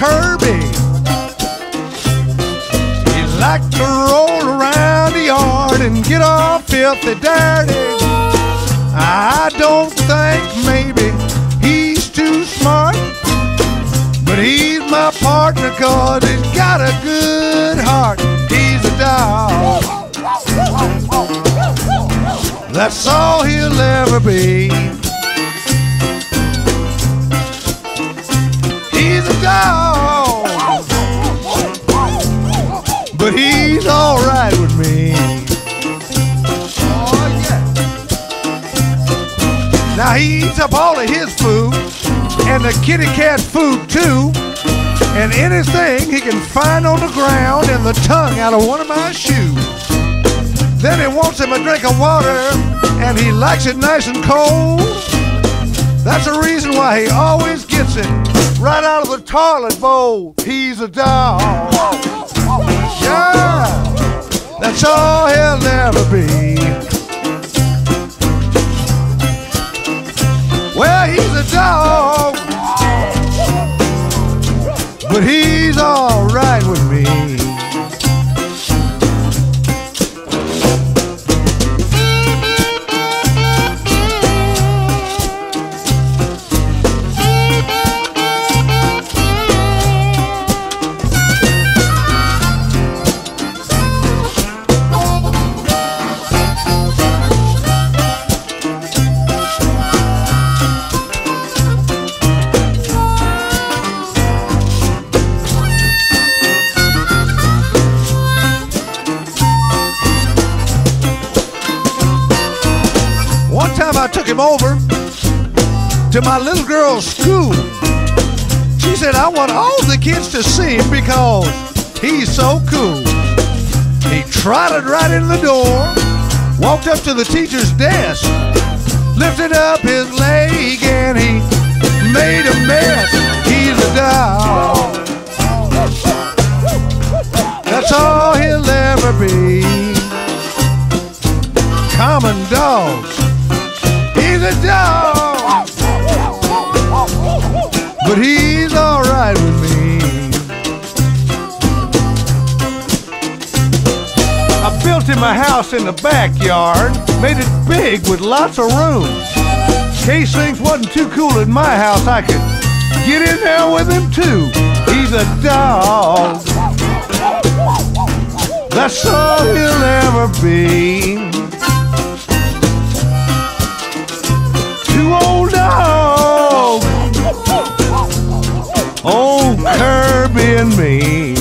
Kirby. He liked to roll around the yard and get all filthy dirty. I don't think maybe he's too smart, but he's my partner 'cause he's got a good heart. He's a dog. That's all he'll ever be. He's a dog, but he's all right with me. Oh yeah. Now he eats up all of his food and the kitty cat's food too, and anything he can find on the ground and the tongue out of one of my shoes. Then he wants him a drink of water, and he likes it nice and cold. That's the reason why he always gets it right out of the toilet bowl. He's a dog. Yeah, that's all he'll ever be. Well, he's a dog, but he's all right with me. One time I took him over to my little girl's school. She said, I want all the kids to see him because he's so cool. He trotted right in the door, walked up to the teacher's desk, lifted up his leg, and he made a mess. He's a dog. That's all he'll ever be. Common dogs. He's a dog, but he's all right with me. I built him a house in the backyard, made it big with lots of room. In case things wasn't too cool in my house, I could get in there with him too. He's a dog. That's all he'll ever be. Two old dogs, old Kirby and me.